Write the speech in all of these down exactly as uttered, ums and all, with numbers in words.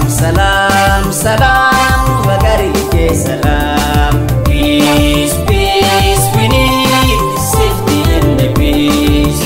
salam salam wagari ke salam peace peace we need safety and the peace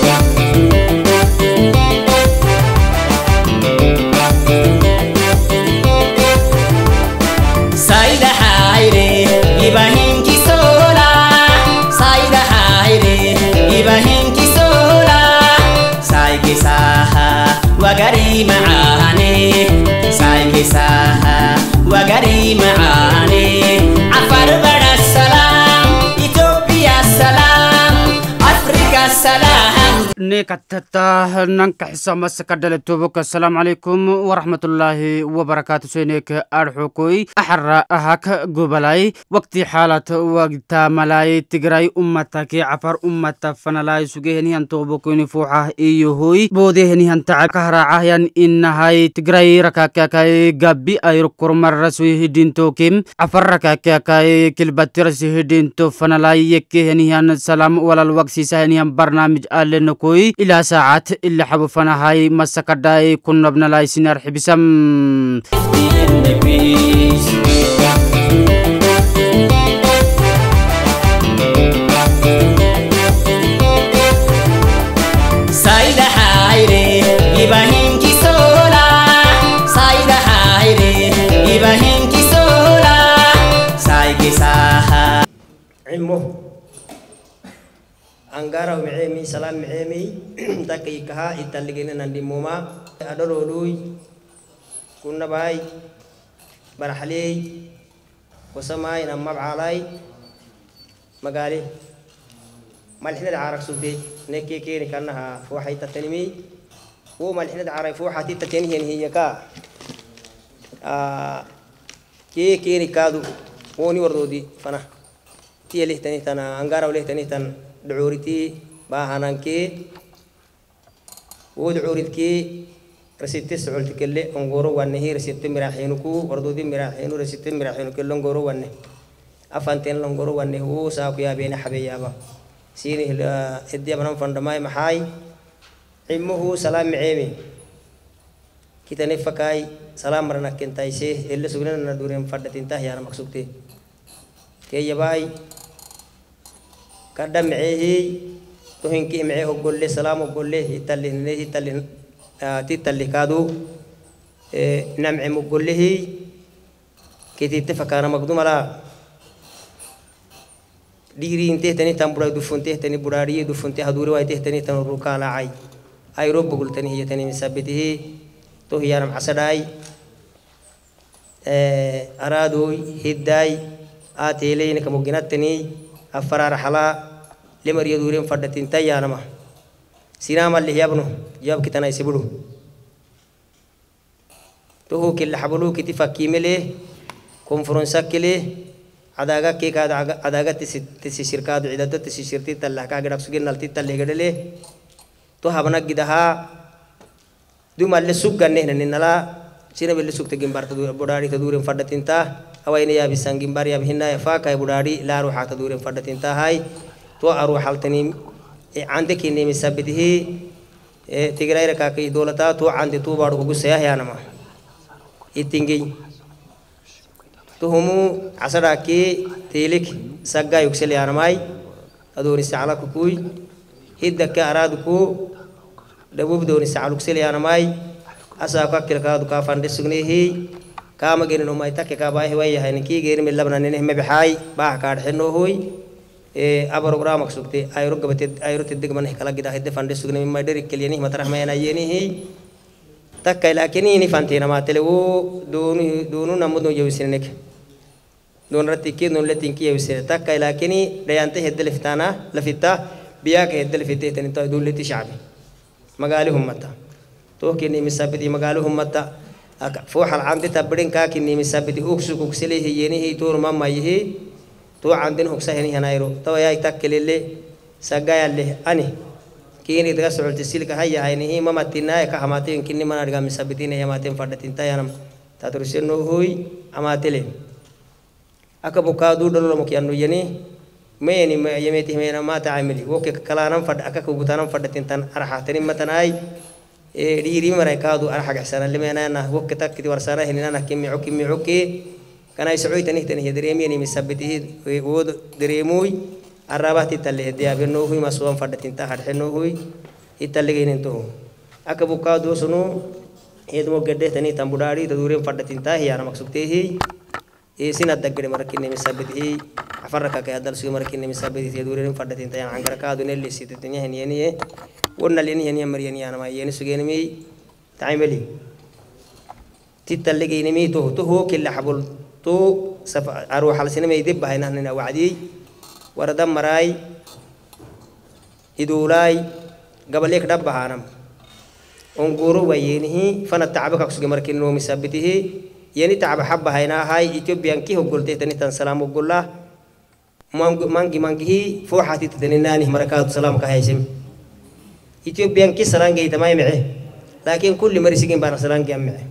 saida haire ibahin ki sola saida haire ibahin ki sola sai ke saha wagari maani sai ke saha wagari maani afar bada salam Ethiopia salam Africa salam نكتتا ننك حسام السكدل التوبك السلام عليكم ورحمة الله وبركاته سينيك أرحوكوي أحرى أهاك قبلاي وقت حالة وقت ملاي تقراي أمتك عفر أمت فنلاي سجيهني أن توبكوني فوحة إيوهوي بوديهني أن تعب كهرا عهيان إنهاي تقراي ركاكاكاي قبي أي ركور مرة سويه دين توكيم عفر ركاكاكاي كلبت رسيه دين تو فنلاي يكيهني أن السلام ولا الوقت سيساهني أن برنامج آل نكوي إلى ساعات اللي حبفنا هاي مسكداي كنا ابن لاي سينار حبسم سايدة حايري يباهين كي سولا سايدة حايري يباهين كي سولا سايكي ساها عمو Angara umemi salam umemi takai kaha italigene nandi moma adolului kunna bai barhalei wasamai namab alai magali malhina arak subdi neki kini kanha fuhai tatanimi wo malhina arak fuhati tatani hiya ka a ke kini kadu woni wardodi fana tiyelih tani tana angara ulih tani tan دعورتي باهنانكي ودعورتكي رسيتي سعولتك اللي انغورو وانهي رسيتي مراحينكو وردودي مراحينو رسيتي مراحينو كل انغورو وانه افانتين انغورو وانه هو ساكو يا بين حبيابا سيني هدي منام فندماي محاي عمه سلام عيمي كيتا نفكاي سلام مرنا كنتاي سي اللي سغنا ندورين فدتين تاه يا مقصودتي كي يباي كدم معيه تهنكي معيه وقول لي سلام وقول لي يتلي نيه يتلي تتلي كادو نمع وقول له كي تتفق أنا مقدوم على ديري انتهي تاني تنبرا دفنته تاني براري دفنته هدوري وايته تاني تنروكا على عاي أي رب بقول تاني هي تاني مثبته تو هي أنا عسداي أرادوي هداي آتيلي إنك مجنات تاني أفرار حلا لمر يدورين فردتين تيانا ما سينام اللي يابنو جاب كتنا يسبلو تو كل حبلو كتي فكيمله كونفرنسا كله عداغا كي كاد عداغا تسي تسي شركات عدد تسي شرتي تلا كا غدك سجن نلتي تلا غدله تو هبنا غدها دو مال سوق غنه ننلا سينا بل سوق تجيم بارت بوداري تدورين فردتين تا أوين يا بيسانجيم بار يا بهنا يفاك يا بوداري لا روح تدورين فردتين تا هاي تو أروح حالتني عندك إني مثبته تقرأي ركاكي دولتا تو عندي تو بارو بقصة يا نما يتينجي تو همو عسراكي تيلك سجى يكسل يا نماي أدوري سعلا كوي هيدك أرادكو دبوب دوري سعلا يكسل يا نماي أساقك كلكا دكا فندسغني هي كام جيرن نو مايتا كاباي هواي هنكي جير من لبنان نه مبحاي با كار حنو هوي أبا برنامج سكتي أيرو قبتي أيرو تدق من هكلا كده هيد فندس سجن من مدري كليني مطرح ما ينايني هي تك لكني إني فانتينا ما تلو دون دونو نمودو يوسينك دون رتيكي دون لتينكي يوسين تك لكني ريانته هيد لفتانا لفتا بياك هيد لفته تاني تو دون لتي شعبي مقالهم متى تو كني مسابتي مقالهم متى فوح العمد تبرين كا كني مسابتي أكسو كوكسلي هي يني هي تور ما ما هي تو عندنا أكسه هني هنايرو تو يا يتأكل اللي سجاي اللي أني كيني تغسل التسيل كهيا هني هي ما متنا كهماتين كني ما نرجع مسابتين هي ماتين فردتين تايانم تدرسينه هوي أماتلين أكبوكادو دلوا مكيانو يني ميني ما يميته مينا ما تعملي وك كلامم فرد أكك وبتانم فردتين تان أرحتني متناي ديري مريكادو أنا حق حسنا اللي ما أنا وقتك كده ورسالة هنا أنا كمي عكي مي عكي كان يسوي تنيه تنيه دريمي يعني مسبته وود دريموي الرابط يتلي هدية بينه هو مسوام فردت انت هاد حنو هو يتلي جين انتو أكبر كادو سنو يدمو قدة تنيه تنبوداري تدورين فردت انت هي أنا مقصودته هي إيه سنة دقة مركين مسبته أفرك كهذا السوي مركين مسبته تدورين فردت انت يعني عنكر كادو نللي سيت الدنيا هني هني ورنا ليني هني مرياني أنا ما يعني سجين مي تعملي تتلي جين مي تو تو هو كل حبل تو سف أروح على سينما يدب هاي نحن وعدي وردم مراي يدولاي قبل يك دب هانم انقروا وينه فن التعب كسر مركين نوم سبته يعني تعب حبة هاي نا هاي إثيوبيان كي هو قلت تاني تنسلام وقول له مانج مانجي مانجي فوحاتي تدنيناني مركات سلام كهايسم إثيوبيان كي سلام جاي تماي معه لكن كل مريسين بار سلام جاي معه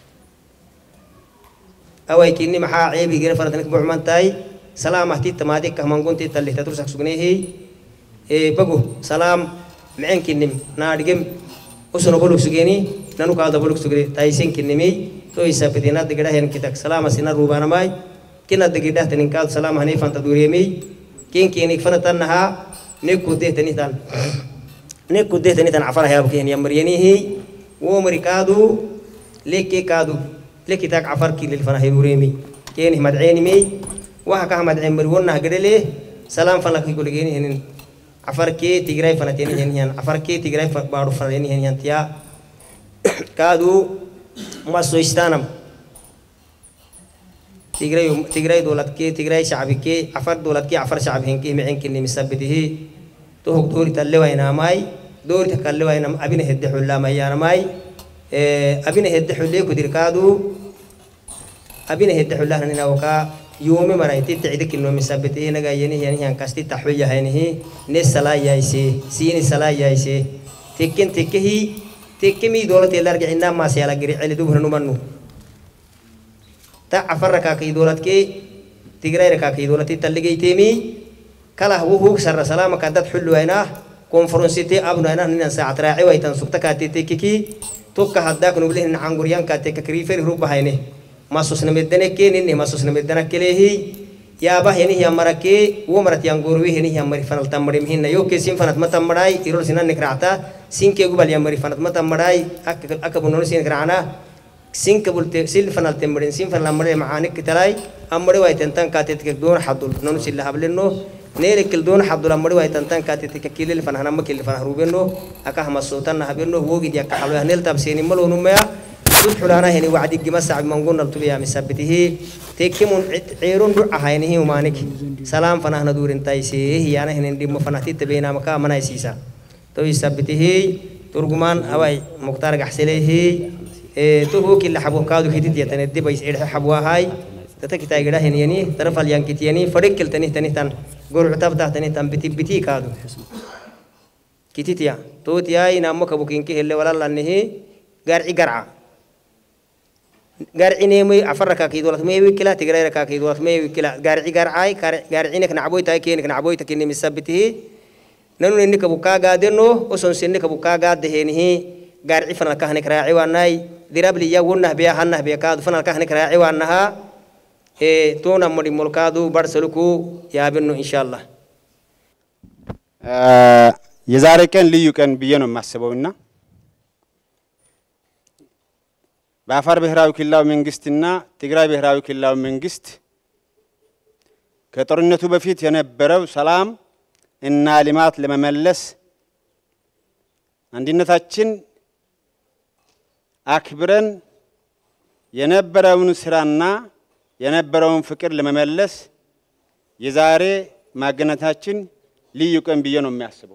أو يكيني محا عيبي غير فردنك بعمان تاي سلام أهتي تمادك كمان كنت تلي تدرسك سجنيه إيه بقو سلام معين كنيم نادجم وسنو بلوك سجيني نانو كادا بلوك سجري تايسين كنيمي تو يسافدينا دقيقة هن كتاك سلام سينا روبانا ماي كنا دقيقة تنينكال سلام هني فانت دوريمي كين كينك فنتنها نكو ده تنيتان نكو ده تنيتان عفرها يا بكين يا مريني هي ومريكادو ليكي كادو لكي تاك عفر كي للفنا هيوريمي كين مدعيني مي وهكا مدعين مريونا قدلي سلام فلك يقول جيني هن عفر كي تجري فنا تيني هن هن عفر كي تجري بارو فنا هن هن تيا كادو ما سويستانم تجري تجري دولت كي تجري شعبي كي عفر دولت كي عفر شعب هن كي معين كني مسبته توه دوري تلوينا ماي دوري تكلوينا أبينه هدي حلا ماي أنا ماي أبينا هدي حلي كدير كادو أبينا هدي حلا هنا وكا يوم مرة تتعدك إنه مسبته هنا جايني يعني هن كاستي تحوية هنيه نس سلا يايسي سين سلا يايسي تكين تكهي تكمي دولة تلارج عنا ما سيالا جري على دوبنا نمنو تا عفرك كي دولة كي تجري رك كي دولة تلقي تيمي كلا هو هو سر سلام كادت حلو هنا كونفرنسيتي أبنو هنا هنا ساعة راعي ويتن سكتك تتككي توك هداك نقوله إن عنقريان كاتك كريفر روب هينه ما سوسنا مدنا كي نني ما سوسنا مدنا كله يا به هني يا مركي ومرت ينقروي هني يا مري فنال تمرم هنا يو كيسين فنات ما تمراي يرول سنان نكرعتا سين كي قبل يا مري فنات ما تمراي أك أكبرون سين كرعنا سين قبل تسيل فنال تمرين سين فنال مري معانك تلاي أمري ويتنتن كاتك دون حدول نونسيل هبلنو نيرك الدون حدول أمري ويتنتن كاتك كيل فنان هم كيل فنان روبينو أكه مسوتنا هبلنو هو جدي أكحلو هنيل تبسيني ملو نميا حلانا هني وعدي جمسع من قلنا الطبيعة مسبته تكمن عيرون رع هينه ومانك سلام فنحن دور تايسه هي أنا هني دم فنحتي تبينا مكان منا يسيسا تو يسبته ترجمان هواي مختار جحسله تو هو كل حبوا كادو هديت يتندي بيس إله حبوا هاي تتك تايجرا هني يعني طرف اليان كتياني فريق كل تنيه تنيه تن قول عتاب ده تنيه تن بتي بتي كادو كتيتيا تو تياي نامك أبو كينكي هلا ولا لانه قرع قرعة قارعيني مي عفرك كي دولت مي وكلا تجري رك كي دولت مي وكلا قارعي قارعي قارعينك نعبوي تاي كينك نعبوي تكني مسبته ننو إنك بوكا قادنو وسون سنك بوكا قاد هنيه قارعي فنا كهنك راعي واناي درب لي يونه بيا هنه بيا كاد فنا كهنك راعي وانها إيه تونا مري ملكادو برسلكو يا بنو إن شاء الله يزاركن ليو كان بيانو محسبونا بافر بهراوي كلاو منجستنا تجري بهراوي كلاو منجست كترنتو بفيت ينبرو سلام إن علامات لما ملس عندنا تاچن أكبرن ينبرون سرانا ينبرون فكر لما ملس يزاري ما جنة تاچن ليو كان بيانو محسبو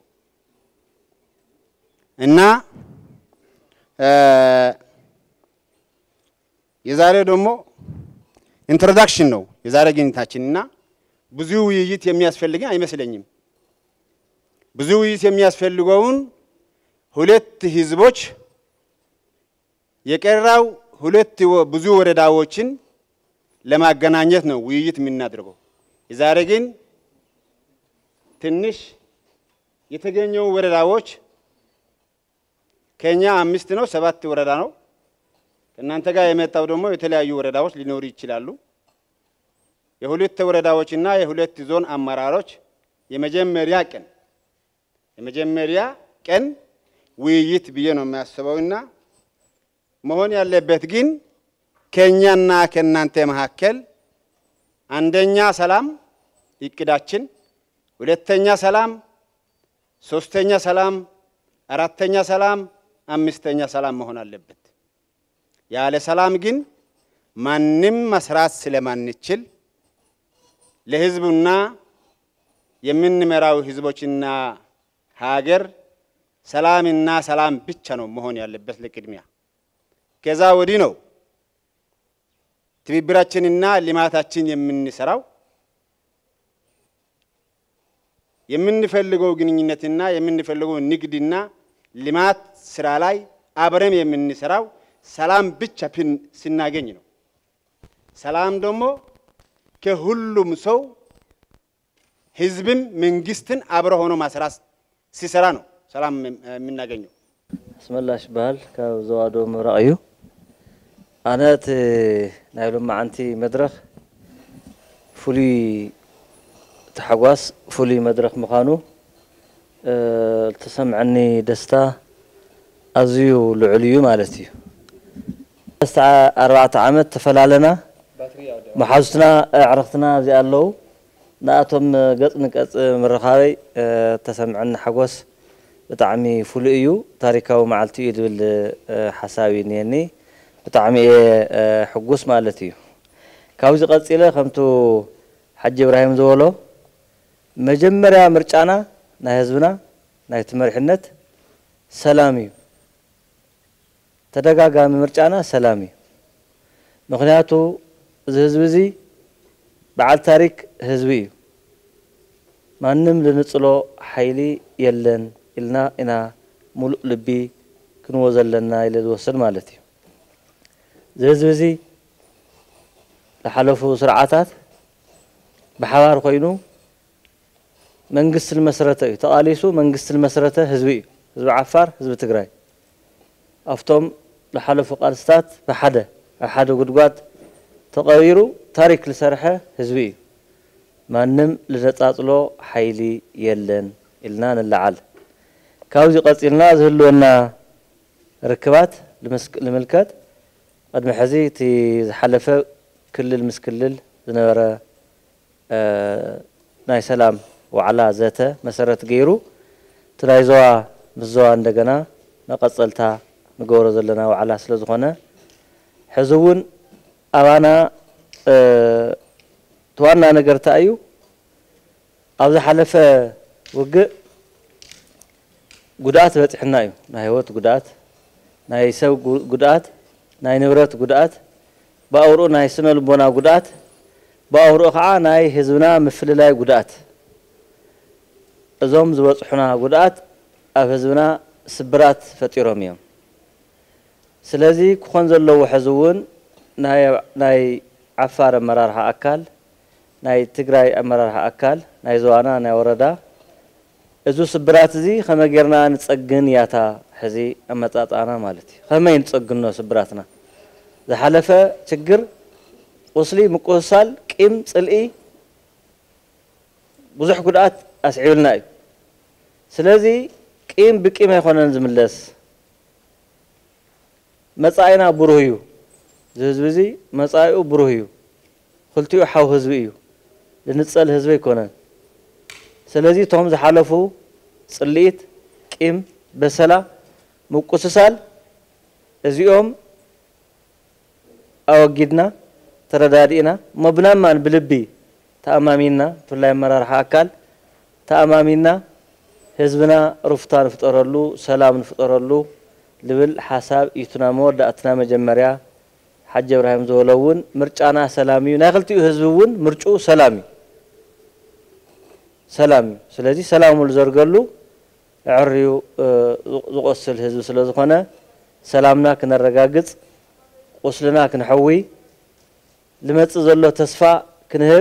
إننا يزاري دومو introduction ነው የዛሬ ግንኙነታችንና ብዙ ውይይት የሚያስፈልገን አይመስለኝም ብዙ ውይይት የሚያስፈልገውን ሁለት ህዝቦች የቀራው ሁለት ብዙ ወረዳዎችን ለማገናኘት ነው ውይይት የምናደርገው የዛሬ ግን ትንሽ የተገኘው ወረዳዎች ከኛ አምስት ነው ሰባት ወረዳ ነው እናንተ ጋር የመጣው ደግሞ የተለያዩ ወረዳዎች ሊኖሩ ይችላሉ የሁለት ወረዳዎችና የሁለት ዞን አመራሮች የመጀመሪያ ቀን የመጀመሪያ ቀን ውይይት ብዬ ነው የሚያስበውና መሆን ያለበት ግን ከኛና ከናንተ መካከል አንደኛ ሰላም ይቅዳችን ሁለተኛ ሰላም ሶስተኛ ሰላም አራተኛ ሰላም አምስተኛ ሰላም መሆን አለበት ያለ ሰላም ግን ማንንም መስራት ስለማንችል ለህዝቡና የምንመራው ህዝቦችና ሀገር ሰላምና ሰላም ብቻ ነው መሆን ያለበት ለቅድሚያ ከዛ ወዲህ ነው ትብብራችንና ልማታችን የምንሰራው የምንፈልገው ግንኙነትና የምንፈልገው ንግድና ልማት ስራ ላይ አብረን የምንሰራው ሰላም ብቻ ስናገኝ ነው ሰላም ደግሞ ከሁሉም ሰው ህዝብም መንግስትን አብረ ሆኖ ማስራስ ሲሰራ ነው ሰላም የምናገኘው ስመላሽ ባህል ከዘዋዶ ምራዩ አናት ናይሉ ማዓንቲ መድረኽ ፉሊ ተሐጓስ ፉሊ መድረኽ መኻኑ ተሰምعني ደስታ አዝዩ ልዑልዩ ማለት እዩ ተስዓ አርባዕተ ዓመት ተፈላለና መሓዙትና አዕረኽትና እዚ ኣለው ናቶም ገጽ ንቀጽ ምርኻበይ ተሰምعني ሓጎስ ብጣዕሚ ፉሊ እዩ ታሪካዊ መዓልቲ እዩ ዝብል ሓሳቢ ነኒ ብጣዕሚ ሕጉስ ማለት እዩ ካብዚ ቀጽለ ከምቱ ሓጂ ኢብራሂም ዝበሎ መጀመርያ ምርጫና ናይ ህዝብና ናይ ትመርሕነት ሰላም እዩ ተደጋጋሚ ምርጫና ሰላም እዩ ምክንያቱ እዚ ህዝብ እዚ በዓል ታሪክ ህዝብ እዩ ማንም ልንጽሎ ሓይሊ የለን ኢልና ኢና ሙሉእ ልቢ ክንወዘለና ኢለ ዝወስድ ማለት እዩ እዚ ህዝብ እዚ ለሓለፉ ስርዓታት ብሓባር ኮይኑ መንግስት المسرته እዩ ተቃሊሱ መንግስት المسرته ህዝብ እዩ ህዝብ ዓፋር ህዝብ ትግራይ አፍቶም ለሓለፉ ቃልስታት በሓደ ሓደ ጉድጓድ ተቀቢሩ ታሪክ ለሰርሐ ህዝብ እዩ ማንም ለነጻጽሎ ሓይሊ የለን ኢልና ንላዓል ካብዚ ቀጽልና ዝህልወና ርክባት ለመልከት قدم حزي تي زحلف كل المسكلل زنبره ناي سلام وعلى ذاته مسرت غيرو ترايزوا بزوا عندنا نقصلتا نغورو زلنا وعلى سلازخونه حزون اوانا اه توانا ነገር ታዩ አብዚ حلف ወግ ጉዳት በጽሕና እዩ ናይ ህይወት ጉዳት ናይ ሰብ ጉዳት ናይ ንብረት ጉዳት ባውሩ ናይ ስነ ልቦና ጉዳት ባውሩ ኸዓ ናይ ህዝብና ምፍልላይ ጉዳት እዞም ዝበጽሑና ጉዳት ኣብ ህዝብና ስብራት ፈጢሮም እዮም ስለዚ ክኾን ዘለዎ ሕዝውን ናይ ናይ ዓፋር አመራርሓ አካል ናይ ትግራይ አመራርሓ አካል ናይ ዞዋና ናይ ወረዳ እዙ ስብራት እዚ ከመገርና ንጸግን ያታ ሕዚ አመጣጣና ማለት እዩ ከመይ ንጸግን ነው ስብራትና ዝሐለፈ ችግር ቁስሊ ምቆሳል ቂም ጽልኢ ብዙሕ ጉዳት አስዒብልና እዩ ስለዚ ቂም ብቂም አይኮነን ዝምለስ መጻኢና ብሩህ እዩ ህዝብ እዚ መጻኢኡ ብሩህ እዩ ክልቲኡ ሓው ህዝብ እዩ ልንጸል ህዝብ ይኮነን ስለዚ ቶም ዝሐለፉ ጽልኢት ቂም በሰላ ምቁስሳል እዚኦም አወጊድና ተረዳዲና መብናማን ብልቢ ተአማሚና ፍላይ መራርሓ አካል ተአማሚና ህዝብና ሩፍታን ፍጠረሉ ሰላም ፍጠረሉ ልብል ሐሳብ ይቱና መወዳእትና መጀመሪያ ሓጂ ኢብራሂም ዘወለውን ምርጫና ሰላም እዩ ናይ ክልቲኡ ህዝብውን ምርጩ ሰላም እዩ ሰላም ስለዚህ ሰላሙ ዘርገሉ ዕርዩ ዝቆስል ህዝብ ስለዝኾነ ሰላምና ክነረጋግጽ ቁስልና ክንሐዊ ልመጽ ዘሎ ተስፋ ክንህብ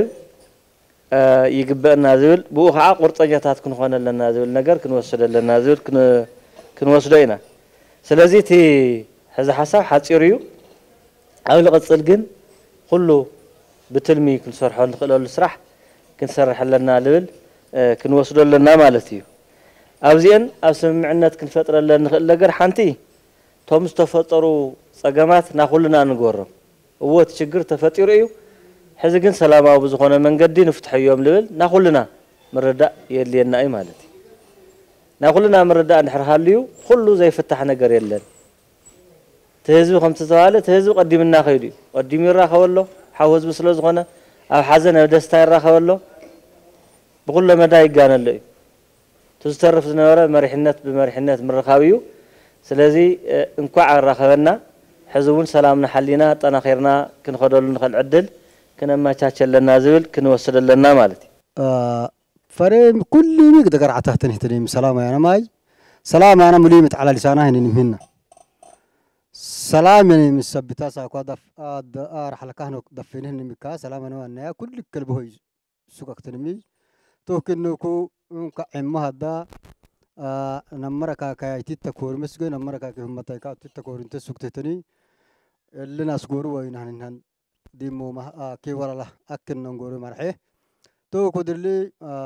ይግበአና ዝብል ብኡ ኸዓ ቁርጠኛታት ክንኾነለና ዝብል ነገር ክንወስደለና ዝብል ክንወስዶ ኢና ስለዚህ ቲ هذا حساب حصيريو او لقصل جن كله بتلمي كل صرح نخلو السرح كنسرح لنا لبل كنوصل لنا مالتي ابزين اسمعنت كنفطر لنا نخل ነገር ሓንቲ تومس تفطروا صقمات ناخلنا نغورم ووت ችግር ተፈጥሮ እዩ ሕዚ ግን ሰላማው በዝኾነ መንገዲ ንፍትሐዮም ልብል ናخلنا መረዳእ የለና አይ ማለት ናخلنا መረዳእ ንሕርሃልዩ ሁሉ ዘይፍታሕ ነገር የለን تهزو خمسة سوالة تهزو قدمنا خيري قدمي الراخولو حوز بسلوز غنا أو حزن أو دستاي الراخولو بقول له مدى يقان اللي تسترف زنورة مريحنات بمريحنات من رخاويو سلازي انكوع الراخولنا حزون سلامنا حلينا طنا خيرنا كن خدولو نخل عدل كنا ما تشاتشل لنا زبل كن وصل لنا مالتي آه فريم كل ميق دقر عتهتني تريم سلام يا ماي سلام أنا مليمت على لسانه هنا سلام يعني مسبتها ساقوا دف آد راح لكانو دفينه نمكا سلام أنا وأنا كل كلب هو سوق تنمي توكن نكو كعمة هذا نمرك كاي تتكور مسجون نمرك كهم متايكا تتكور أنت سوق تتني اللي ناس جورو وين هن هن ديمو ما كي ورا له أكن نجورو مرحه تو كدرلي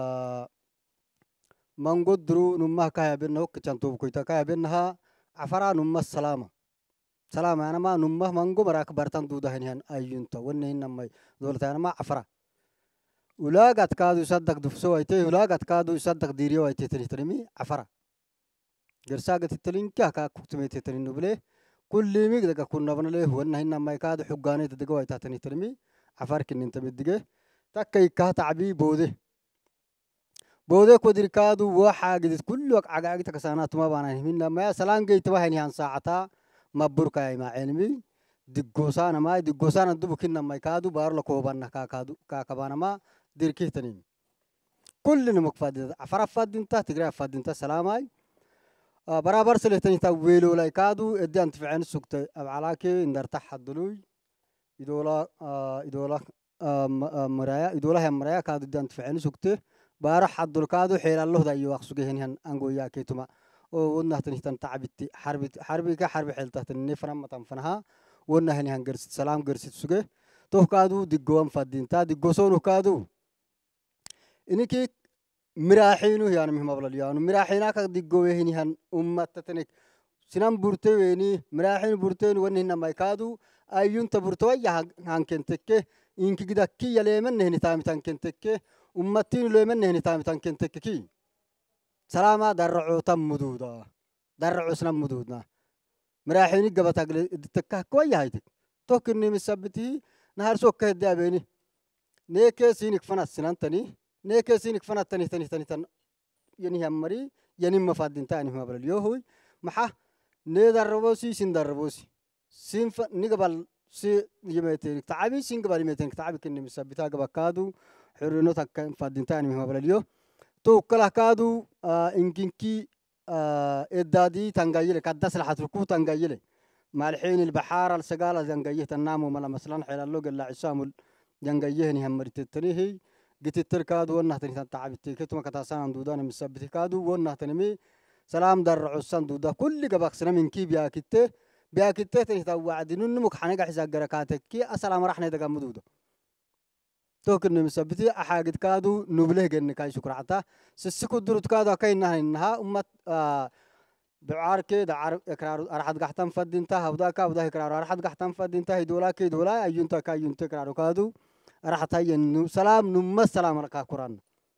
مانجود درو نمّه كاي بينه كتشانتو كويتا كاي بينها عفرا نمّه السلامة سلام أنا ما نمّه مانجو براك برتان دودا هنيان أيونتا ونهين نمّي دولت أنا ما عفرا ولا قد كادو يصدق دفسو أيته ولا قد كادو يصدق ديريو أيته تري ترمي عفرا قرصاقة التلين كه كا كتمي تترين نبله كل ميق دك كنا بنله ونهين نمّي كادو حقاني تدقوا أيته تري ترمي عفر كن أنت بدقة تكاي كه تعبي بوده بوده كودر كادو وحاجة كل وقت عقاقي تكسانات ما بانه من لما سلام جيت وهني عن ساعتا مبروك يا مع علمي دقوسان ما دقوسان الدب كنا ما يكادو بار لكوبان كاكادو كاكبان ما ديركيه تنين كلنا مكفاد عفر فاد انت تقرا فاد انت سلاماي آه برابر سلتني تويلو لا يكادو ادي انت في عين سكت علاكي ان ارتاح الدلوي يدولا آه يدولا آه مرايا يدولا هم مرايا كادو ادي انت في عين سكت بارح الدل كادو حيل الله دا يواخ سوقهن هن انغو ياكيتما ونحن تنهتن تعبتي حرب حربي كحرب حيلته النفرم متنفنها ونحن هنجرس سلام جرس سجى توه كادو دقوام فدين تا دقوسون كادو إنك مراحينه يعني مهم أبلا يعني مراحينك دقوه هني هن أمة تتنك سنام برتة ويني مراحين برتة ونهن ما يكادو أيون تبرتوا يا هن كنتك إنك كده كي يلمن هني تام تان كنتك أمتين يلمن هني تام تان كنتك كي سلامة درعو تم مدودا درعو سنام مدودنا مراحيني قبل تقل تكه كوي هايتك توكني مسبتي نهار سوك هدي أبيني نيكي سينك فنات سنان تاني نيكي سينك فنات تاني تاني تاني تاني يعني همري يعني مفادين تاني ما بل يوهوي محا ندربوسي سين دربوسي سين ف نقبل سي يمتين تعبي سين قبل يمتين تعبي كني مسبتها قبل كادو حرنو تك فادين تاني ما بل يوه تو كلا كادو آه إنكينكي آه إدادي تنجيله كدس الحتركو تنجيله مع الحين البحارة السجالة جنجيه تنامو ملا مثلا حيل اللوج اللي عسامل جنجيه نهم مرت التنيه جت التركادو ونه تني تعبتي كتوم كتاسان دودان مسبتي كادو ونه تنمي سلام در عسان دودا كل جباك سنة من كي بيا كته بيا كته تني توعد نمك حنجح زجركاتك كي السلام رحنا دقام دودا توكن مسبتي أحاجد كادو نبله جن كاي شكر عتا سسكو درت كادو كاينها إنها أمة آه بعار كي دعار إقرار أرحد قحتم فد انتها ودا كا ودا إقرار أرحد قحتم فد انتها دولا كي دولا أيونتا كايونتا إقرار كادو أرحت هاي إنه سلام نم السلام عليك قرآن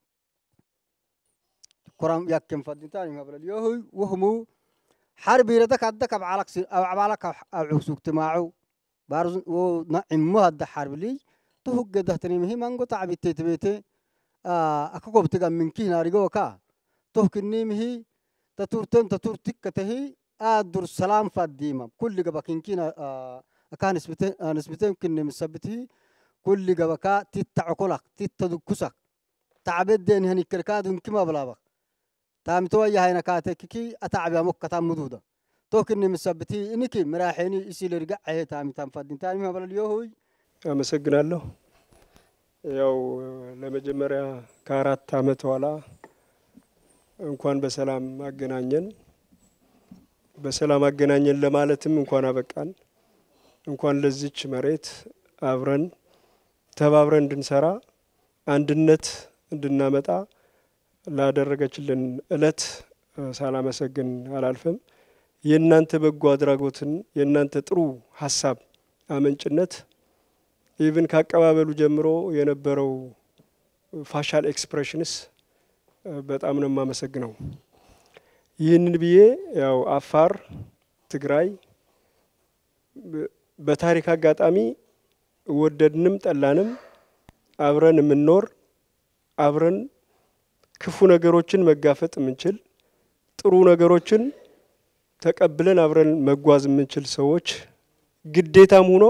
قرآن يكم فد انتها ما بل اليوهي وهمو حرب يردك عدك بعلك أو عبالك أو عكسوك تماعو بارز ونعم هذا حرب لي تهجد ده تنميه مانجو تعبت تبيته آه أكو بتجا من كي نارجو كا تهكني مهي تطورتن تطورتك كتهي أدور سلام فديما كل جبكين كينا آه أكان نسبتين آه نسبتين كنا مسبته كل جبكا تتعقلك تتدكسك تعبت دين هني كركادون كما بلابك تام توي هاي نكاتك كي أتعب يا مكة تام مدودة توكني مسبته إنك مراحيني يصير يرجع هي تام تام فدين تام ما بلا اليوهوي አመሰግናለሁ ያው ለመጀመሪያ ከአራት አመት በኋላ እንኳን በሰላም አገናኘን በሰላም አገናኘን ለማለትም እንኳን አበቃን። እንኳን ለዚች መሬት አብረን ተባብረን እንድንሰራ አንድነት እንድናመጣ ላደረገችልን እለት ሳላመሰግን አላልፍም። የእናንተ በጎ አድራጎትን የእናንተ ጥሩ ሐሳብ አመንጭነት ኢቭን ካቀባበሉ ጀምሮ የነበረው ፋሻል ኤክስፕሬሽንስ በጣም ነው የማመሰግነው። ይህንን ብዬ ያው አፋር ትግራይ በታሪክ አጋጣሚ ወደድንም ጠላንም አብረን የምንኖር አብረን ክፉ ነገሮችን መጋፈጥ የምንችል ጥሩ ነገሮችን ተቀብለን አብረን መጓዝ የምንችል ሰዎች ግዴታም ሆኖ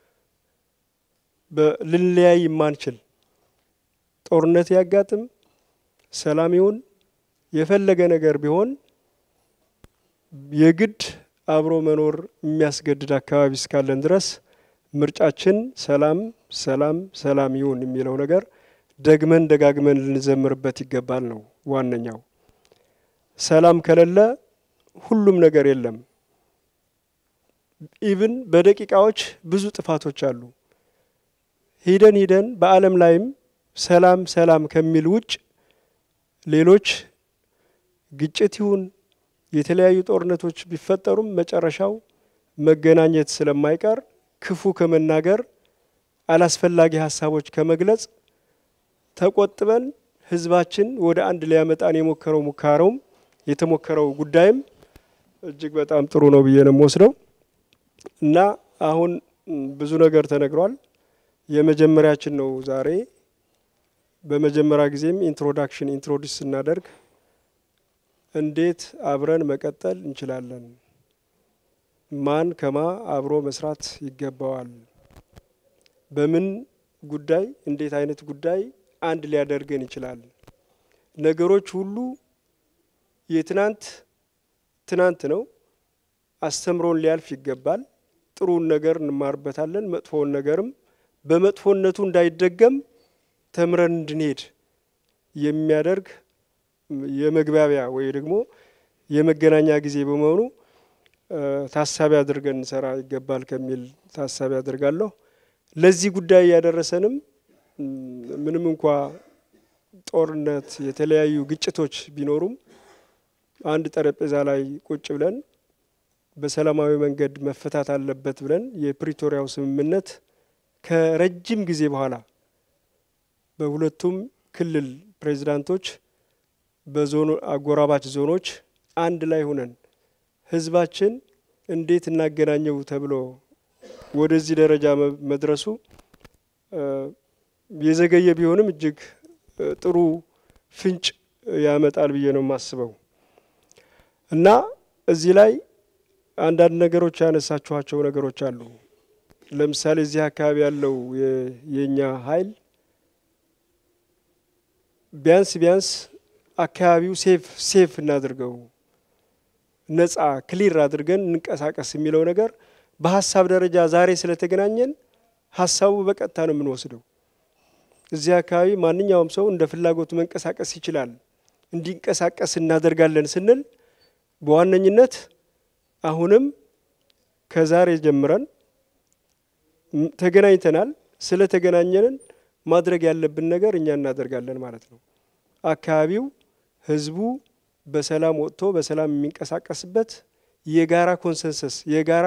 በልንለያይ የማንችል ጦርነት ያጋጥም ሰላም ይሁን የፈለገ ነገር ቢሆን የግድ አብሮ መኖር የሚያስገድድ አካባቢ እስካለን ድረስ ምርጫችን ሰላም ሰላም ሰላም ይሁን የሚለው ነገር ደግመን ደጋግመን ልንዘምርበት ይገባል ነው ዋነኛው። ሰላም ከሌለ ሁሉም ነገር የለም። ኢቭን በደቂቃዎች ብዙ ጥፋቶች አሉ። ሂደን ሂደን በአለም ላይም ሰላም ሰላም ከሚል ውጭ ሌሎች ግጭት ይሁን የተለያዩ ጦርነቶች ቢፈጠሩም መጨረሻው መገናኘት ስለማይቀር ክፉ ከመናገር አላስፈላጊ ሐሳቦች ከመግለጽ ተቆጥበን ህዝባችን ወደ አንድ ሊያመጣን የሞከረው ሙካረው የተሞከረው ጉዳይም እጅግ በጣም ጥሩ ነው ብዬ ነው የምወስደው እና አሁን ብዙ ነገር ተነግሯል። የመጀመሪያችን ነው ዛሬ። በመጀመሪያ ጊዜም ኢንትሮዳክሽን ኢንትሮዲዩስ እናደርግ እንዴት አብረን መቀጠል እንችላለን፣ ማን ከማ አብሮ መስራት ይገባዋል፣ በምን ጉዳይ እንዴት አይነት ጉዳይ አንድ ሊያደርገን ይችላል። ነገሮች ሁሉ የትናንት ትናንት ነው፣ አስተምሮን ሊያልፍ ይገባል። ጥሩን ነገር እንማርበታለን፣ መጥፎውን ነገርም በመጥፎነቱ እንዳይደገም ተምረን እንድንሄድ የሚያደርግ የመግባቢያ ወይ ደግሞ የመገናኛ ጊዜ በመሆኑ ታሳቢ አድርገን እንሰራ ይገባል ከሚል ታሳቢ አድርጋለሁ። ለዚህ ጉዳይ ያደረሰንም ምንም እንኳ ጦርነት የተለያዩ ግጭቶች ቢኖሩም አንድ ጠረጴዛ ላይ ቁጭ ብለን በሰላማዊ መንገድ መፈታት አለበት ብለን የፕሪቶሪያው ስምምነት ከረጅም ጊዜ በኋላ በሁለቱም ክልል ፕሬዝዳንቶች በዞኑ አጎራባች ዞኖች አንድ ላይ ሆነን ህዝባችን እንዴት እናገናኘው ተብሎ ወደዚህ ደረጃ መድረሱ የዘገየ ቢሆንም እጅግ ጥሩ ፍንጭ ያመጣል ብዬ ነው የማስበው እና እዚህ ላይ አንዳንድ ነገሮች ያነሳችኋቸው ነገሮች አሉ። ለምሳሌ እዚህ አካባቢ ያለው የኛ ኃይል ቢያንስ ቢያንስ አካባቢው ሴፍ ሴፍ እናድርገው ነፃ ክሊር አድርገን እንቀሳቀስ የሚለው ነገር በሐሳብ ደረጃ ዛሬ ስለተገናኘን ሐሳቡ በቀጥታ ነው የምንወስደው። እዚህ አካባቢ ማንኛውም ሰው እንደ ፍላጎቱ መንቀሳቀስ ይችላል፣ እንዲንቀሳቀስ እናደርጋለን ስንል በዋነኝነት አሁንም ከዛሬ ጀምረን ተገናኝተናል። ስለተገናኘን ማድረግ ያለብን ነገር እኛ እናደርጋለን ማለት ነው። አካባቢው ህዝቡ በሰላም ወጥቶ በሰላም የሚንቀሳቀስበት የጋራ ኮንሰንሰስ የጋራ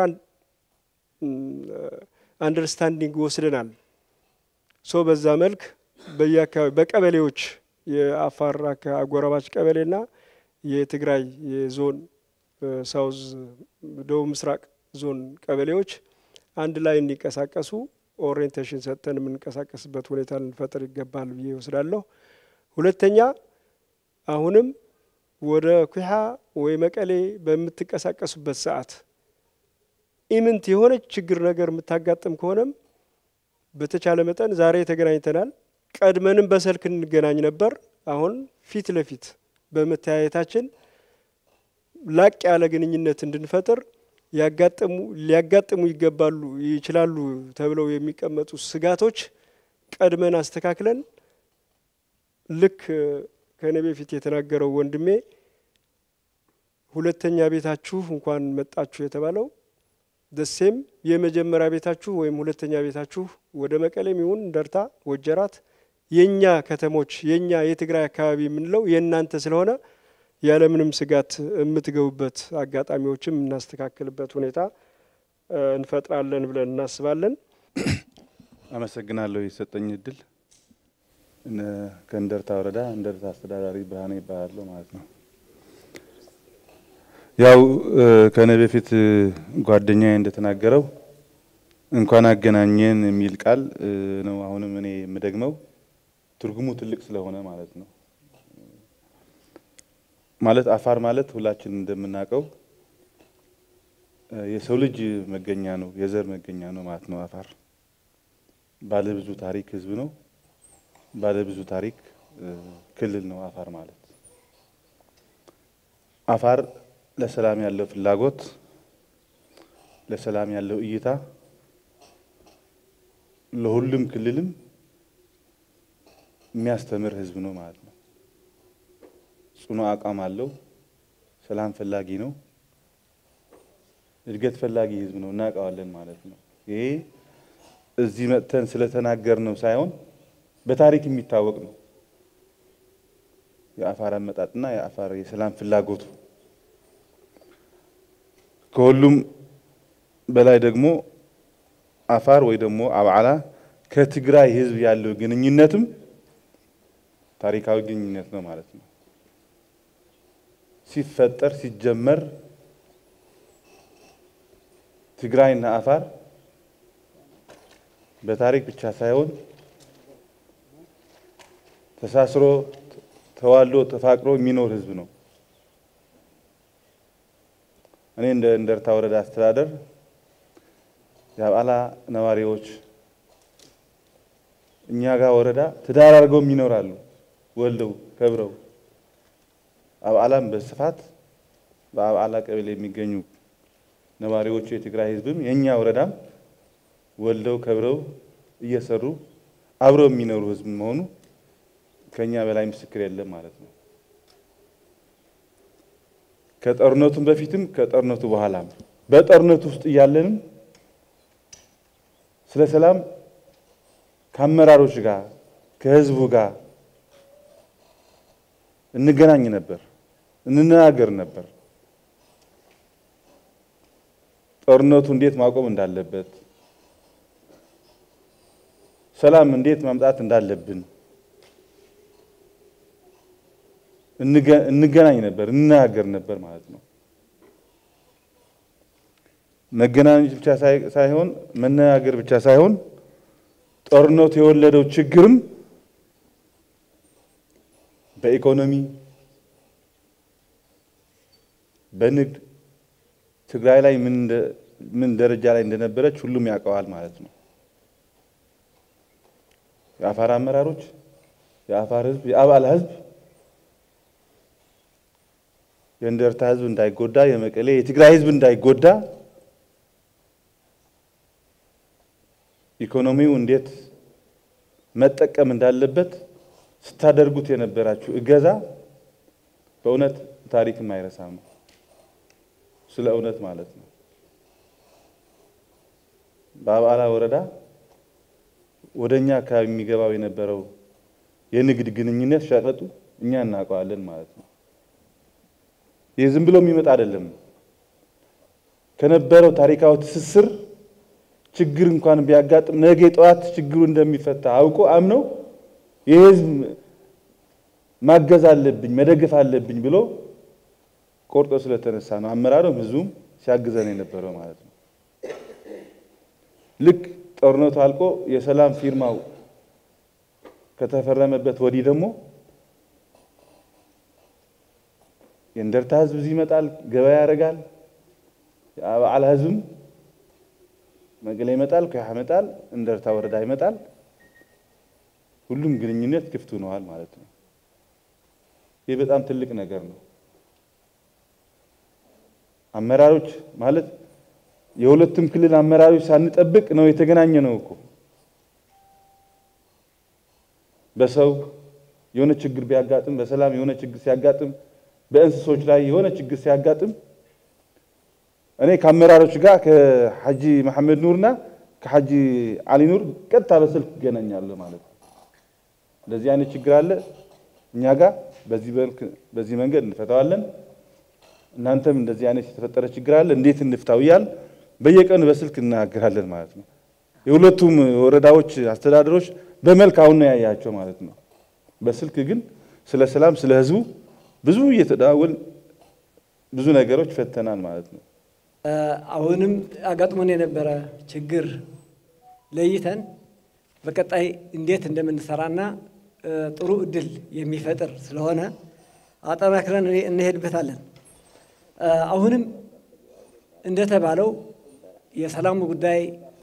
አንደርስታንዲንግ ወስደናል። ሶ በዛ መልክ በየአካባቢ በቀበሌዎች የአፋር አጎራባች ቀበሌና የትግራይ የዞን ሳውዝ ደቡብ ምስራቅ ዞን ቀበሌዎች አንድ ላይ እንዲንቀሳቀሱ ኦሪየንቴሽን ሰጥተን የምንቀሳቀስበት ሁኔታ ልንፈጥር ይገባል ብዬ ወስዳለሁ። ሁለተኛ አሁንም ወደ ኩሃ ወይ መቀሌ በምትንቀሳቀሱበት ሰዓት ኢምንት የሆነ ችግር ነገር የምታጋጥም ከሆነም በተቻለ መጠን ዛሬ ተገናኝተናል። ቀድመንም በስልክ እንገናኝ ነበር። አሁን ፊት ለፊት በመተያየታችን ላቅ ያለ ግንኙነት እንድንፈጥር ያጋጥሙ ሊያጋጥሙ ይገባሉ ይችላሉ ተብለው የሚቀመጡ ስጋቶች ቀድመን አስተካክለን ልክ ከኔ በፊት የተናገረው ወንድሜ ሁለተኛ ቤታችሁ እንኳን መጣችሁ የተባለው ደሴም የመጀመሪያ ቤታችሁ ወይም ሁለተኛ ቤታችሁ ወደ መቀሌም ይሁን እንደርታ ወጀራት የኛ ከተሞች የኛ የትግራይ አካባቢ የምንለው የእናንተ ስለሆነ ያለምንም ስጋት የምትገቡበት አጋጣሚዎችም እናስተካክልበት ሁኔታ እንፈጥራለን ብለን እናስባለን። አመሰግናለሁ የሰጠኝ እድል። ከእንደርታ ወረዳ እንደርታ አስተዳዳሪ ብርሃኔ ይባላል ማለት ነው። ያው ከኔ በፊት ጓደኛዬ እንደተናገረው እንኳን አገናኘን የሚል ቃል ነው አሁንም እኔ የምደግመው ትርጉሙ ትልቅ ስለሆነ ማለት ነው። ማለት አፋር ማለት ሁላችን እንደምናውቀው የሰው ልጅ መገኛ ነው፣ የዘር መገኛ ነው ማለት ነው። አፋር ባለ ብዙ ታሪክ ህዝብ ነው፣ ባለ ብዙ ታሪክ ክልል ነው አፋር ማለት። አፋር ለሰላም ያለው ፍላጎት፣ ለሰላም ያለው እይታ ለሁሉም ክልልም የሚያስተምር ህዝብ ነው ማለት ነው። ጽኑ አቋም አለው፣ ሰላም ፈላጊ ነው፣ እድገት ፈላጊ ህዝብ ነው፣ እናውቀዋለን ማለት ነው። ይሄ እዚህ መጥተን ስለተናገር ነው ሳይሆን በታሪክ የሚታወቅ ነው። የአፋር አመጣጥና የአፋር የሰላም ፍላጎቱ ከሁሉም በላይ ደግሞ አፋር ወይ ደግሞ አብዓላ ከትግራይ ህዝብ ያለው ግንኙነትም ታሪካዊ ግንኙነት ነው ማለት ነው። ሲፈጠር ሲጀመር ትግራይና አፋር በታሪክ ብቻ ሳይሆን ተሳስሮ ተዋልዶ ተፋቅሮ የሚኖር ህዝብ ነው። እኔ እንደ እንደርታ ወረዳ አስተዳደር የአብዓላ ነዋሪዎች እኛ ጋር ወረዳ ትዳር አድርገው ይኖራሉ፣ ወልደው ከብረው። አብዓላም በስፋት በአብዓላ ቀበሌ የሚገኙ ነዋሪዎች የትግራይ ህዝብም የኛ ወረዳም ወልደው ከብረው እየሰሩ አብረው የሚኖሩ ህዝብ መሆኑ ከኛ በላይ ምስክር የለም ማለት ነው። ከጦርነቱም በፊትም ከጦርነቱ በኋላም በጦርነቱ ውስጥ እያለንም ስለ ሰላም ከአመራሮች ጋር ከህዝቡ ጋር እንገናኝ ነበር፣ እንነጋገር ነበር። ጦርነቱ እንዴት ማቆም እንዳለበት፣ ሰላም እንዴት ማምጣት እንዳለብን እንገናኝ ነበር፣ እንነጋገር ነበር ማለት ነው። መገናኘት ብቻ ሳይሆን መነጋገር ብቻ ሳይሆን ጦርነቱ የወለደው ችግርም በኢኮኖሚ በንግድ ትግራይ ላይ ምን ምን ደረጃ ላይ እንደነበረች ሁሉም ያውቀዋል ማለት ነው። የአፋር አመራሮች፣ የአፋር ህዝብ፣ የአብዓላ ህዝብ የእንደርታ ህዝብ እንዳይጎዳ፣ የመቀሌ የትግራይ ህዝብ እንዳይጎዳ ኢኮኖሚው እንዴት መጠቀም እንዳለበት ስታደርጉት የነበራችሁ እገዛ በእውነት ታሪክም አይረሳም። ስለ እውነት ማለት ነው። በአብዓላ ወረዳ ወደኛ አካባቢ የሚገባው የነበረው የንግድ ግንኙነት ሸቀጡ እኛ እናውቀዋለን ማለት ነው። ይህ ዝም ብሎ የሚመጣ አይደለም። ከነበረው ታሪካዊ ትስስር ችግር እንኳን ቢያጋጥም ነገ ጠዋት ችግሩ እንደሚፈታ አውቆ አምነው የህዝብ ማገዝ አለብኝ መደገፍ አለብኝ ብሎ ቆርጦ ስለተነሳ ነው አመራሩም ህዝቡም ሲያግዘን የነበረው ማለት ነው። ልክ ጦርነቱ አልቆ የሰላም ፊርማው ከተፈረመበት ወዲህ ደግሞ የእንደርታ ህዝብ እዚህ ይመጣል፣ ገበያ ያደርጋል። የአብዓላ ህዝብ መቀሌ ይመጣል፣ ከያህ ይመጣል፣ እንደርታ ወረዳ ይመጣል። ሁሉም ግንኙነት ክፍት ሆኗል ማለት ነው። ይህ በጣም ትልቅ ነገር ነው። አመራሮች ማለት የሁለቱም ክልል አመራሮች ሳንጠብቅ ነው የተገናኘ ነው እኮ። በሰው የሆነ ችግር ቢያጋጥም፣ በሰላም የሆነ ችግር ሲያጋጥም በእንስሶች ላይ የሆነ ችግር ሲያጋጥም እኔ ከአመራሮች ጋር ከሐጂ መሐመድ ኑርና ከሐጂ አሊ ኑር ቀጥታ በስልክ ገናኛለሁ ማለት ነው። እንደዚህ አይነት ችግር አለ እኛ ጋር በዚህ መልክ በዚህ መንገድ እንፈታዋለን። እናንተም እንደዚህ አይነት የተፈጠረ ችግር አለ እንዴት እንፍታው ይያል በየቀኑ በስልክ እናገራለን ማለት ነው። የሁለቱም ወረዳዎች አስተዳደሮች በመልክ አሁን ነው ያያቸው ማለት ነው። በስልክ ግን ስለ ሰላም ስለ ህዝቡ ብዙ እየተዳወል ብዙ ነገሮች ፈተናል ማለት ነው። አሁንም አጋጥሞን የነበረ ችግር ለይተን በቀጣይ እንዴት እንደምንሰራና ጥሩ እድል የሚፈጥር ስለሆነ አጠናክረን እንሄድበታለን። አሁንም እንደተባለው የሰላሙ ጉዳይ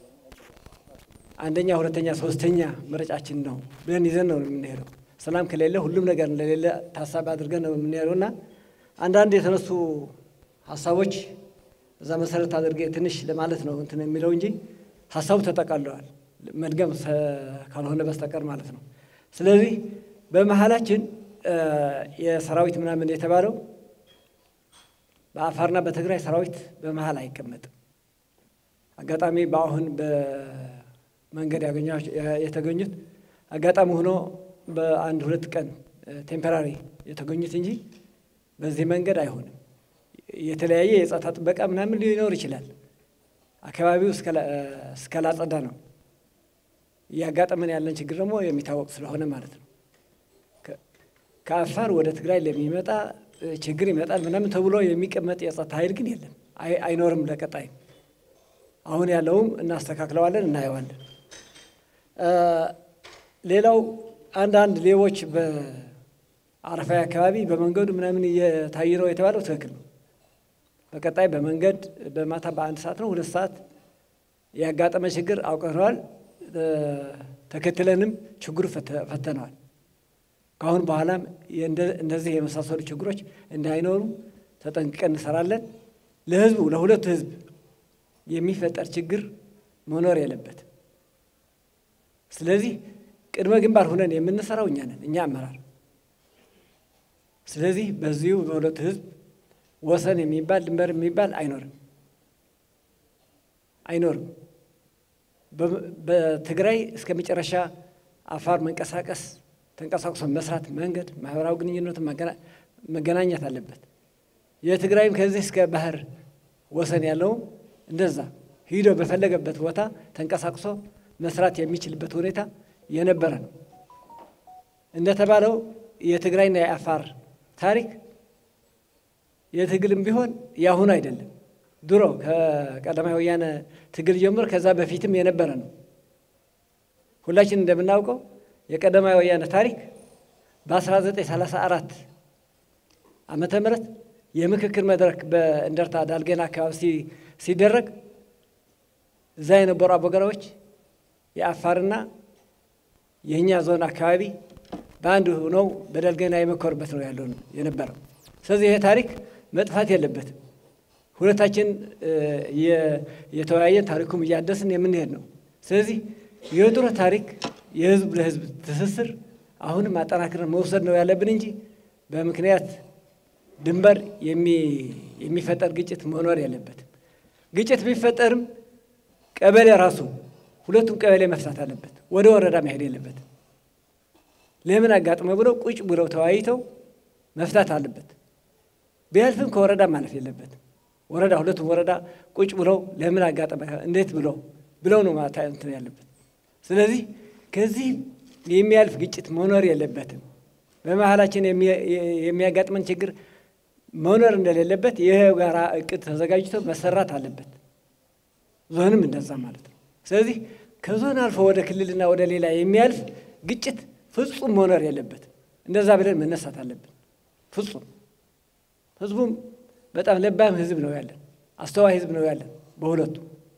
አንደኛ ሁለተኛ ሶስተኛ ምርጫችን ነው ብለን ይዘን ነው የምንሄደው። ሰላም ከሌለ ሁሉም ነገር እንደሌለ ታሳቢ አድርገን ነው የምንሄደውና አንዳንድ የተነሱ ሐሳቦች እዛ መሰረት አድርገ ትንሽ ለማለት ነው እንትን የሚለው እንጂ ሐሳቡ ተጠቃለዋል መድገም ካልሆነ በስተቀር ማለት ነው። ስለዚህ በመሃላችን የሰራዊት ምናምን የተባለው በአፋርና በትግራይ ሰራዊት በመሃል አይቀመጥም። አጋጣሚ በአሁን በመንገድ ያገኛቸው የተገኙት አጋጣሚ ሆኖ በአንድ ሁለት ቀን ቴምፖራሪ የተገኙት እንጂ በዚህ መንገድ አይሆንም። የተለያየ የጸጥታ ጥበቃ ምናምን ሊኖር ይችላል። አካባቢው እስከላጸዳ ነው። ያጋጠመን ያለን ችግር ደግሞ የሚታወቅ ስለሆነ ማለት ነው። ከአፋር ወደ ትግራይ ለሚመጣ ችግር ይመጣል ምናምን ተብሎ የሚቀመጥ የጸጥታ ኃይል ግን የለም፣ አይኖርም። ለቀጣይ አሁን ያለውም እናስተካክለዋለን፣ እናየዋለን። ሌላው አንዳንድ ሌቦች በአረፋይ አካባቢ በመንገዱ ምናምን እየታዩ ነው የተባለው ትክክል ነው። በቀጣይ በመንገድ በማታ በአንድ ሰዓት ነው ሁለት ሰዓት ያጋጠመ ችግር አውቀነዋል። ተከትለንም ችግሩ ፈተነዋል። ካሁን በኋላም እንደዚህ የመሳሰሉ ችግሮች እንዳይኖሩ ተጠንቅቀን እንሰራለን። ለህዝቡ ለሁለቱ ህዝብ የሚፈጠር ችግር መኖር የለበትም። ስለዚህ ቅድመ ግንባር ሆነን የምንሰራው እኛ ነን፣ እኛ አመራር። ስለዚህ በዚሁ በሁለቱ ህዝብ ወሰን የሚባል ድንበር የሚባል አይኖርም አይኖርም። በትግራይ እስከ መጨረሻ አፋር መንቀሳቀስ ተንቀሳቅሶ መስራት መንገድ ማህበራዊ ግንኙነት መገናኘት አለበት። የትግራይም ከዚህ እስከ ባህር ወሰን ያለው እንደዛ ሂዶ በፈለገበት ቦታ ተንቀሳቅሶ መስራት የሚችልበት ሁኔታ የነበረ ነው። እንደተባለው የትግራይና የአፋር ታሪክ የትግልም ቢሆን ያሁን አይደለም። ድሮ ከቀዳማዊ ወያነ ትግል ጀምሮ ከዛ በፊትም የነበረ ነው። ሁላችን እንደምናውቀው የቀዳማዊ ወያነ ታሪክ በ1934 ዓመተ ምህረት የምክክር መድረክ በእንደርታ ዳልገና አካባቢ ሲደረግ እዛ የነበሩ አበጋራዎች የአፋርና የኛ ዞን አካባቢ በአንድ ሆነው በዳልገና የመከሩበት ነው ያለው የነበረው። ስለዚህ ይሄ ታሪክ መጥፋት የለበትም። ሁለታችን የተወያየን ታሪኩም እያደስን የምንሄድ ነው። ስለዚህ የድሮ ታሪክ የህዝብ ለህዝብ ትስስር አሁንም አጠናክረን መውሰድ ነው ያለብን እንጂ በምክንያት ድንበር የሚፈጠር ግጭት መኖር የለበትም። ግጭት ቢፈጠርም ቀበሌ ራሱ ሁለቱም ቀበሌ መፍታት አለበት፣ ወደ ወረዳ መሄድ የለበትም። ለምን አጋጥመ ብለው ቁጭ ብለው ተወያይተው መፍታት አለበት። ቢያልፍም ከወረዳ ማለፍ የለበትም። ወረዳ ሁለቱም ወረዳ ቁጭ ብለው ለምን አጋጠመ እንዴት ብለው ብለው ነው ማለት እንትን ያለበት። ስለዚህ ከዚህ የሚያልፍ ግጭት መኖር የለበትም። በመሃላችን የሚያጋጥመን ችግር መኖር እንደሌለበት የጋራ እቅድ ተዘጋጅቶ መሰራት አለበት። ዞንም እንደዛ ማለት ነው። ስለዚህ ከዞን አልፎ ወደ ክልልና ወደ ሌላ የሚያልፍ ግጭት ፍጹም መኖር የለበትም። እንደዛ ብለን መነሳት አለብን። ፍጹም ህዝቡም በጣም ለባም ህዝብ ነው ያለን፣ አስተዋይ ህዝብ ነው ያለን። በሁለቱ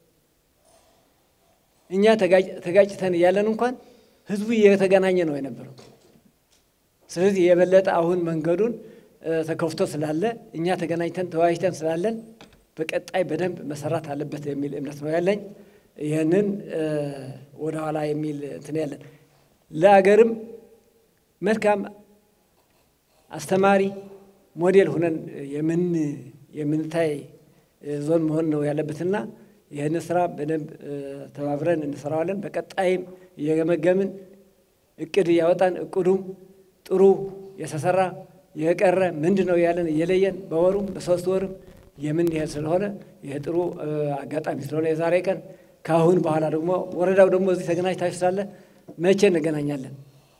እኛ ተጋጭተን ያለን እንኳን ህዝቡ እየተገናኘ ነው የነበረው። ስለዚህ የበለጠ አሁን መንገዱን ተከፍቶ ስላለ እኛ ተገናኝተን ተወያይተን ስላለን በቀጣይ በደንብ መሰራት አለበት የሚል እምነት ነው ያለኝ። ይሄንን ወደ ኋላ የሚል እንትን ያለን ለአገርም መልካም አስተማሪ ሞዴል ሆነን የምን የምንታይ ዞን መሆን ነው ያለበትና ይህን ስራ በደንብ ተባብረን እንሰራዋለን። በቀጣይም እየገመገምን እቅድ ያወጣን እቅዱም ጥሩ የተሰራ የቀረ ምንድነው ያለን እየለየን በወሩም በሶስት ወርም የምን ይሄ ስለሆነ ይሄ ጥሩ አጋጣሚ ስለሆነ የዛሬ ቀን ካሁን በኋላ ደግሞ ወረዳው ደግሞ እዚህ ተገናኝታችሁ ስላለ መቼ እንገናኛለን?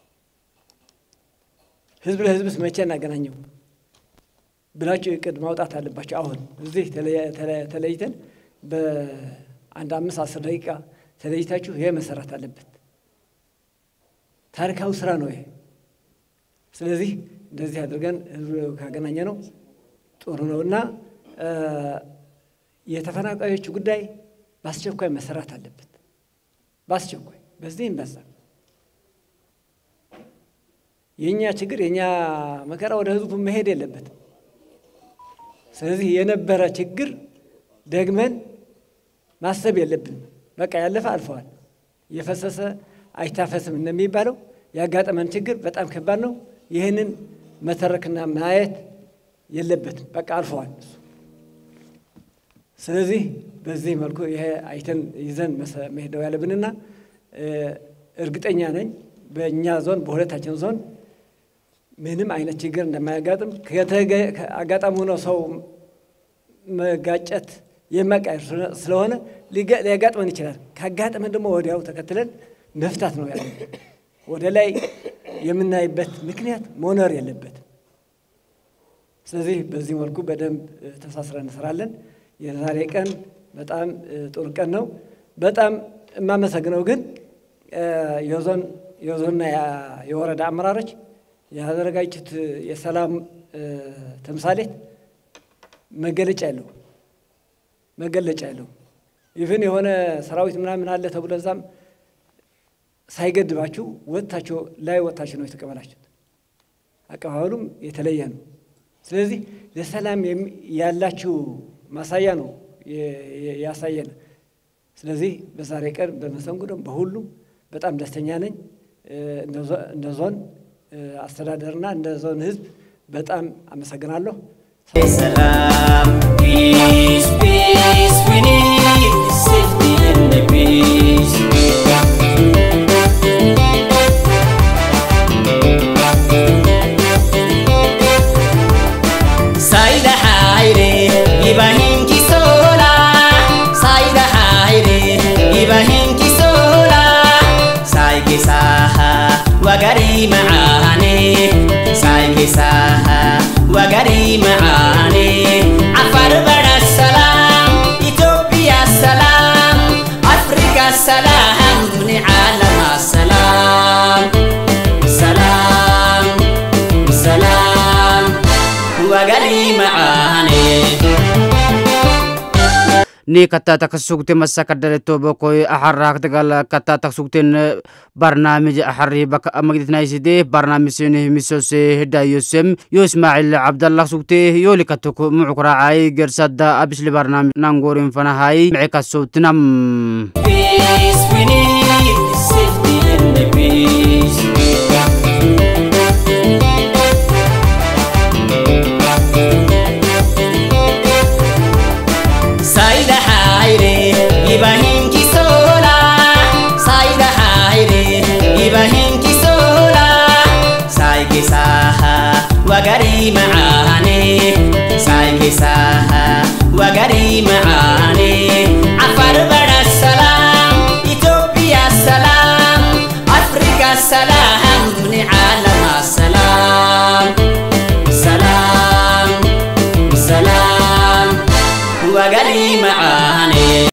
ህዝብ ለህዝብስ መቼ እናገናኘው ብላችሁ እቅድ ማውጣት አለባችሁ። አሁን እዚህ ተለይተን በአንድ አምስት አስር ደቂቃ ተለይታችሁ ይሄ መሰራት አለበት። ታሪካዊ ስራ ነው ይሄ። ስለዚህ እንደዚህ አድርገን ህዝብ ካገናኘ ነው ጥሩ ነውና የተፈናቃዮች ጉዳይ በአስቸኳይ መሰራት አለበት። በአስቸኳይ በዚህም በዛ የኛ ችግር የኛ መከራ ወደ ህዝቡ መሄድ የለበትም። ስለዚህ የነበረ ችግር ደግመን ማሰብ የለብንም። በቃ ያለፈ አልፈዋል። የፈሰሰ አይታፈስም እንደሚባለው ያጋጠመን ችግር በጣም ከባድ ነው። ይህንን መተረክና ማየት የለበትም። በቃ አልፈዋል። ስለዚህ በዚህ መልኩ ይሄ አይተን ይዘን መሄድ ያለብንና እርግጠኛ ነኝ በእኛ ዞን በሁለታችን ዞን ምንም አይነት ችግር እንደማያጋጥም አጋጣሚ ሆኖ ሰው መጋጨት የማይቀር ስለሆነ ሊያጋጥመን ይችላል። ካጋጠመን ደግሞ ወዲያው ተከትለን መፍታት ነው ያለው። ወደ ላይ የምናይበት ምክንያት መኖር የለበትም። ስለዚህ በዚህ መልኩ በደንብ ተሳስረን እንሰራለን። የዛሬ ቀን በጣም ጥሩ ቀን ነው። በጣም የማመሰግነው ግን የዞን የዞንና የወረዳ አመራሮች ያደረጋችሁት የሰላም ተምሳሌት መገለጫ ያለው መገለጫ ያለው ኢቭን የሆነ ሰራዊት ምናምን አለ ተብሎ እዛም ሳይገድባችሁ ወጣችሁ ላይ ወጣችሁ ነው የተቀበላችሁት። አቀባበሉም የተለየ ነው። ስለዚህ ለሰላም ያላችሁ ማሳያ ነው ያሳየን። ስለዚህ በዛሬ ቀን በመሰንጉዶም በሁሉም በጣም ደስተኛ ነኝ። እንደ ዞን አስተዳደርና እንደ ዞን ህዝብ በጣም አመሰግናለሁ። ሰላም peace peace we need safety and the peace Saida Haire Ibrahim Kisola Saida Haire Ibrahim Kisola Saigi Saha Wagari Maani Saigi Saha Wagari Maani Afar Bara Salam Ethiopia Salam Africa Salam Ni Alam Salam Salam Salam Wagari Maani ni kata taksugte masakadale tobo koy aharrak dagal kata taksugten barnaamij aharri bak magditna iside barnaamij sene misose hidayosem yo ismail abdallah sugte yo likatuk muqra ay gersada abisli barnaamij nangorin fanahay micka sawtinam Peace we need safety and the peace Saida Haire Ibrahim Kisola Saida Haire Ibrahim Kisola Saigi Saha Wagari Maani Saigi Saha Wagari Maani Afar Bara Salam Ethiopia Salam Africa Salam Ni Alam Salam Salam Salam Wagari Maani